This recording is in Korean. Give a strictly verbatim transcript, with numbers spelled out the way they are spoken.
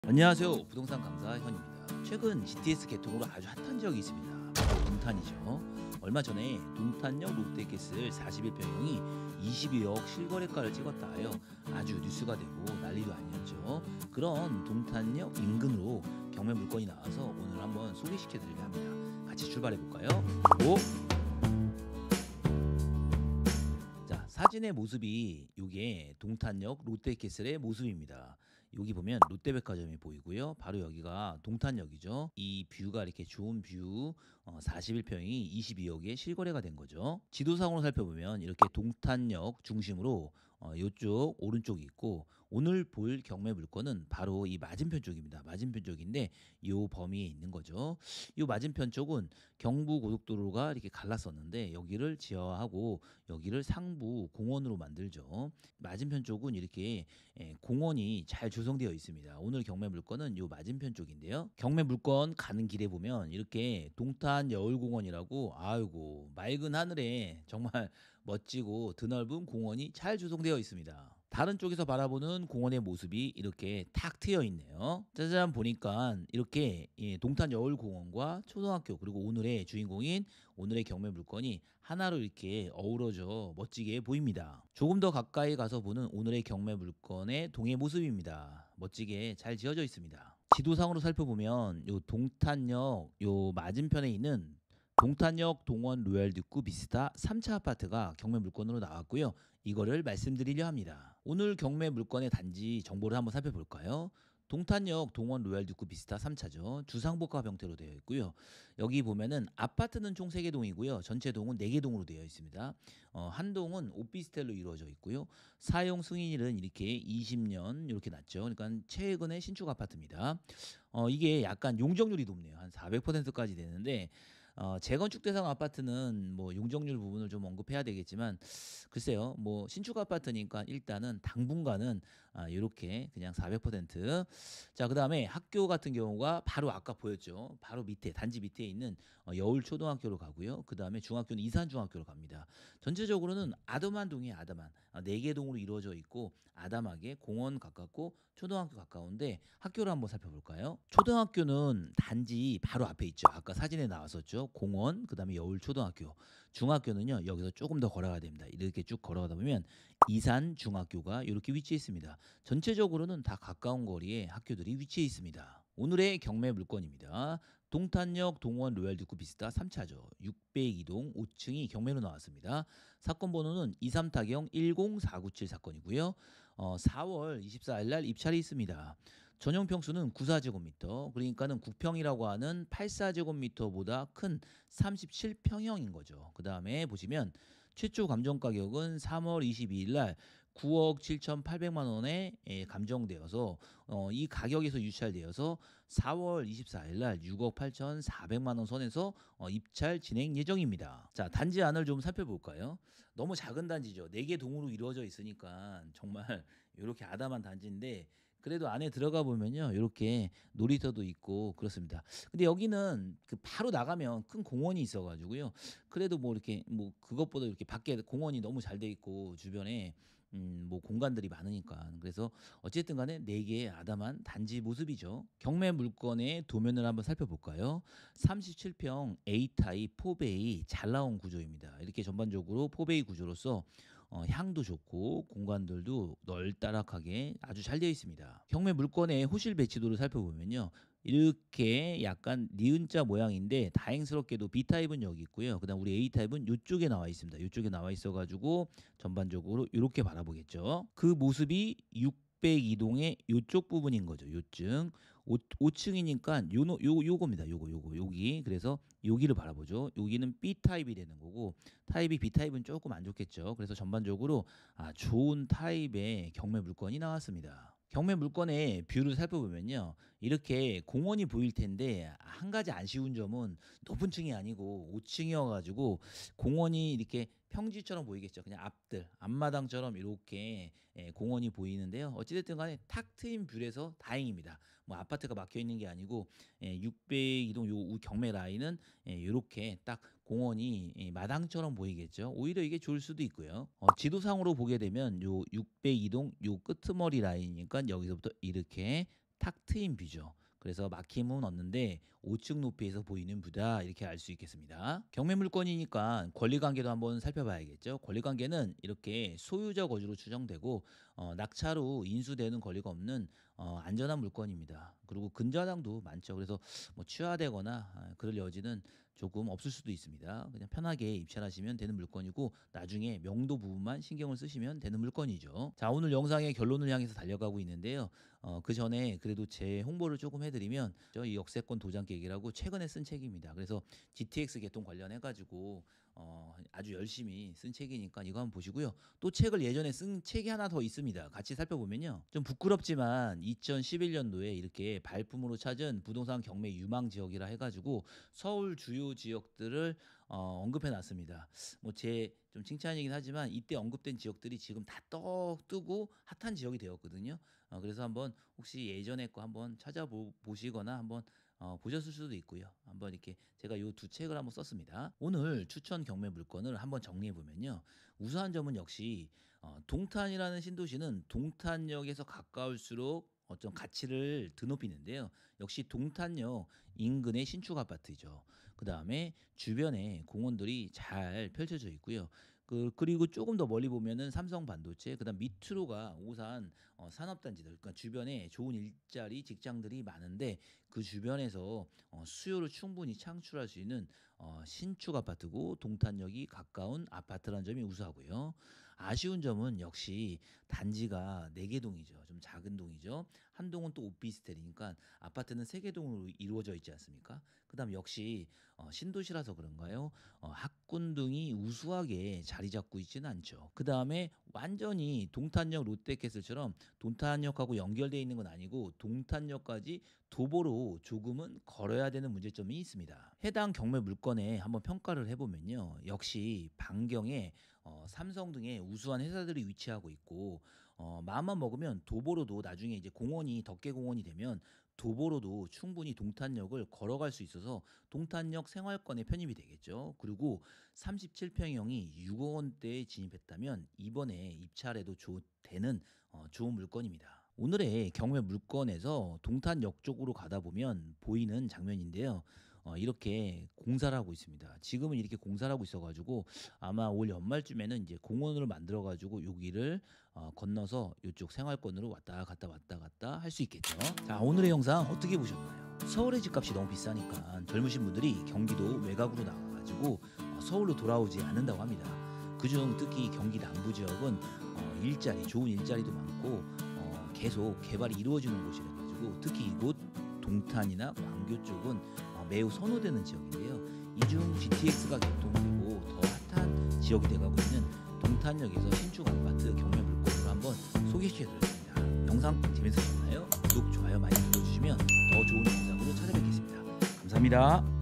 안녕하세요. 부동산 강사 현입니다. 최근 지티에스 개통으로 아주 핫한 지역이 있습니다. 바로 동탄이죠. 얼마 전에 동탄역 롯데캐슬 사십일 평형이 이십이억 실거래가를 찍었다 하여 아주 뉴스가 되고 난리도 아니었죠. 그런 동탄역 인근으로 경매 물건이 나와서 오늘 한번 소개시켜드리려 합니다. 같이 출발해 볼까요? 오! 자, 사진의 모습이 이게 동탄역 롯데캐슬의 모습입니다. 여기 보면 롯데백화점이 보이고요. 바로 여기가 동탄역이죠. 이 뷰가 이렇게 좋은 뷰, 어, 사십일 평이 이십이억에 실거래가 된 거죠. 지도상으로 살펴보면 이렇게 동탄역 중심으로 어, 이쪽 오른쪽이 있고, 오늘 볼 경매 물건은 바로 이 맞은편 쪽입니다. 맞은편 쪽인데 이 범위에 있는 거죠. 이 맞은편 쪽은 경부고속도로가 이렇게 갈랐었는데 여기를 지하하고 여기를 상부 공원으로 만들죠. 맞은편 쪽은 이렇게 예, 공원이 잘 조성되어 있습니다. 오늘 경매 물건은 이 맞은편 쪽인데요. 경매 물건 가는 길에 보면 이렇게 동탄 여울공원이라고, 아이고 맑은 하늘에 정말 멋지고 드넓은 공원이 잘 조성되어 있습니다. 다른 쪽에서 바라보는 공원의 모습이 이렇게 탁 트여 있네요. 짜잔 보니까 이렇게 예, 동탄 여울공원과 초등학교, 그리고 오늘의 주인공인 오늘의 경매 물건이 하나로 이렇게 어우러져 멋지게 보입니다. 조금 더 가까이 가서 보는 오늘의 경매 물건의 동의 모습입니다. 멋지게 잘 지어져 있습니다. 지도상으로 살펴보면 요 동탄역 요 맞은편에 있는 동탄역 동원 로얄 듀크 비스타 삼 차 아파트가 경매 물건으로 나왔고요. 이거를 말씀드리려 합니다. 오늘 경매 물건의 단지 정보를 한번 살펴볼까요? 동탄역 동원 로얄 듀크 비스타 삼 차죠. 주상복합 형태로 되어 있고요. 여기 보면은 아파트는 총 세 개 동이고요. 전체 동은 네 개 동으로 되어 있습니다. 어, 한 동은 오피스텔로 이루어져 있고요. 사용 승인일은 이렇게 이십 년 이렇게 났죠. 그러니까 최근에 신축 아파트입니다. 어, 이게 약간 용적률이 높네요. 한 사백 퍼센트까지 되는데 어, 재건축 대상 아파트는 뭐 용적률 부분을 좀 언급해야 되겠지만, 글쎄요, 뭐 신축 아파트니까 일단은 당분간은 아, 이렇게 그냥 사백 퍼센트. 자, 그 다음에 학교 같은 경우가 바로 아까 보였죠. 바로 밑에 단지 밑에 있는 어, 여울 초등학교로 가고요. 그 다음에 중학교는 이산 중학교로 갑니다. 전체적으로는 아담한 동이 아담한 어, 네 개 동으로 이루어져 있고, 아담하게 공원 가깝고 초등학교 가까운데 학교를 한번 살펴볼까요? 초등학교는 단지 바로 앞에 있죠. 아까 사진에 나왔었죠. 공원, 그 다음에 여울초등학교. 중학교는요, 여기서 조금 더 걸어가야 됩니다. 이렇게 쭉 걸어가다 보면 이산 중학교가 이렇게 위치해 있습니다. 전체적으로는 다 가까운 거리에 학교들이 위치해 있습니다. 오늘의 경매 물건입니다. 동탄역 동원 로얄 듀크 비스타 삼 차죠. 육백이 동 오 층이 경매로 나왔습니다. 사건 번호는 이삼 타경 일공사구칠 사건이고요. 어, 사월 이십사일 날 입찰이 있습니다. 전용 평수는 구십사 제곱미터, 그러니까는 구평이라고 하는 팔십사 제곱미터보다 큰 삼십칠 평형인 거죠. 그 다음에 보시면 최초 감정 가격은 삼월 이십이일 날 구억 칠천팔백만 원에 예, 감정되어서 어, 이 가격에서 유찰되어서 사월 이십사일 날 육억 팔천사백만 원 선에서 어, 입찰 진행 예정입니다. 자, 단지 안을 좀 살펴볼까요? 너무 작은 단지죠. 네 개 동으로 이루어져 있으니까 정말 이렇게 아담한 단지인데, 그래도 안에 들어가 보면요, 이렇게 놀이터도 있고 그렇습니다. 근데 여기는 그 바로 나가면 큰 공원이 있어가지고요. 그래도 뭐 이렇게 뭐 그것보다 이렇게 밖에 공원이 너무 잘 돼 있고 주변에 음, 뭐 공간들이 많으니까, 그래서 어쨌든 간에 네 개의 아담한 단지 모습이죠. 경매 물건의 도면을 한번 살펴볼까요? 삼십칠 평 A 타입 사 베이 잘 나온 구조입니다. 이렇게 전반적으로 사 베이 구조로서 어, 향도 좋고 공간들도 널따락하게 아주 잘 되어 있습니다. 경매 물건의 호실 배치도를 살펴보면요, 이렇게 약간 니은자 모양인데 다행스럽게도 B타입은 여기 있고요. 그다음 우리 A타입은 이쪽에 나와 있습니다. 이쪽에 나와 있어가지고 전반적으로 이렇게 바라보겠죠. 그 모습이 육백이 동의 이쪽 부분인 거죠. 요층 오 층이니까 요, 요, 요겁니다. 요거 요거 여기, 그래서 여기를 바라보죠. 여기는 B타입이 되는 거고, 타입이 B타입은 조금 안 좋겠죠. 그래서 전반적으로 아, 좋은 타입의 경매 물건이 나왔습니다. 경매 물건의 뷰를 살펴보면요, 이렇게 공원이 보일 텐데 한 가지 아쉬운 점은 높은 층이 아니고 오 층이어가지고 공원이 이렇게 평지처럼 보이겠죠. 그냥 앞들 앞마당처럼 이렇게 예, 공원이 보이는데요. 어찌됐든 간에 탁 트인 뷰에서 다행입니다. 뭐 아파트가 막혀 있는 게 아니고 예, 육백이 동 요 경매 라인은 예, 이렇게 딱 공원이 예, 마당처럼 보이겠죠. 오히려 이게 좋을 수도 있고요. 어, 지도상으로 보게 되면 요 육백이 동 요 끄트머리 라인이니까 여기서부터 이렇게 탁 트인 뷰죠. 그래서 막힘은 없는데 오 층 높이에서 보이는 뷰다 이렇게 알 수 있겠습니다. 경매 물건이니까 권리관계도 한번 살펴봐야겠죠. 권리관계는 이렇게 소유자 거주로 추정되고 어, 낙찰후 인수되는 권리가 없는 어, 안전한 물건입니다. 그리고 근저당도 많죠. 그래서 뭐 취하되거나 아, 그럴 여지는 조금 없을 수도 있습니다. 그냥 편하게 입찰하시면 되는 물건이고 나중에 명도 부분만 신경을 쓰시면 되는 물건이죠. 자, 오늘 영상의 결론을 향해서 달려가고 있는데요. 어, 그 전에 그래도 제 홍보를 조금 해드리면 저이 역세권 도장 깨기라고 최근에 쓴 책입니다. 그래서 지티엑스 개통 관련해 가지고 어, 아주 열심히 쓴 책이니까 이거 한번 보시고요. 또 책을 예전에 쓴 책이 하나 더 있습니다. 같이 살펴보면요. 좀 부끄럽지만 이천십일 년도에 이렇게 발품으로 찾은 부동산 경매 유망 지역이라 해가지고 서울 주요 지역들을 어, 언급해 놨습니다. 뭐 제 좀 칭찬이긴 하지만 이때 언급된 지역들이 지금 다 떠 뜨고 핫한 지역이 되었거든요. 어, 그래서 한번 혹시 예전에 거 한번 찾아보시거나 한번 어, 보셨을 수도 있고요. 한번 이렇게 제가 이 두 책을 한번 썼습니다. 오늘 추천 경매 물건을 한번 정리해 보면요. 우수한 점은 역시 어, 동탄이라는 신도시는 동탄역에서 가까울수록 어떤 가치를 드높이는데요. 역시 동탄역 인근의 신축 아파트죠. 그 다음에 주변에 공원들이 잘 펼쳐져 있고요. 그 그리고 조금 더 멀리 보면은 삼성 반도체, 그다음 밑으로가 오산 어, 산업단지들, 그러니까 주변에 좋은 일자리 직장들이 많은데 그 주변에서 어, 수요를 충분히 창출할 수 있는 어, 신축 아파트고 동탄역이 가까운 아파트라는 점이 우수하고요. 아쉬운 점은 역시 단지가 네 개 동이죠. 좀 작은 동이죠. 한 동은 또 오피스텔이니까 아파트는 세 개 동으로 이루어져 있지 않습니까? 그다음 역시 어, 신도시라서 그런가요? 어, 학군등이 우수하게 자리 잡고 있지는 않죠. 그 다음에 완전히 동탄역 롯데캐슬처럼 동탄역하고 연결되어 있는 건 아니고 동탄역까지 도보로 조금은 걸어야 되는 문제점이 있습니다. 해당 경매 물건에 한번 평가를 해보면요. 역시 반경에 어, 삼성 등의 우수한 회사들이 위치하고 있고 어, 마음만 먹으면 도보로도 나중에 이제 공원이 덕계공원이 되면 도보로도 충분히 동탄역을 걸어갈 수 있어서 동탄역 생활권에 편입이 되겠죠. 그리고 삼십칠 평형이 육억 원대에 진입했다면 이번에 입찰에도 조, 되는 어, 좋은 물건입니다. 오늘의 경매 물건에서 동탄역 쪽으로 가다 보면 보이는 장면인데요. 어, 이렇게 공사를 하고 있습니다. 지금은 이렇게 공사를 하고 있어가지고 아마 올 연말쯤에는 이제 공원으로 만들어가지고 여기를 어, 건너서 이쪽 생활권으로 왔다 갔다 왔다 갔다 할 수 있겠죠. 자, 오늘의 영상 어떻게 보셨나요? 서울의 집값이 너무 비싸니까 젊으신 분들이 경기도 외곽으로 나와가지고 어, 서울로 돌아오지 않는다고 합니다. 그중 특히 경기 남부 지역은 어, 일자리, 좋은 일자리도 많고 어, 계속 개발이 이루어지는 곳이라 가지고 특히 이곳 동탄이나 광교 쪽은 어, 매우 선호되는 지역인데요. 이중 지티엑스가 개통되고 더 핫한 지역이 돼가고 있는 동탄역에서 신축 아파트 경매 물건으로 한번 소개시켜드렸습니다. 영상 재밌으셨나요? 구독, 좋아요 많이 눌러주시면 더 좋은 영상으로 찾아뵙겠습니다. 감사합니다.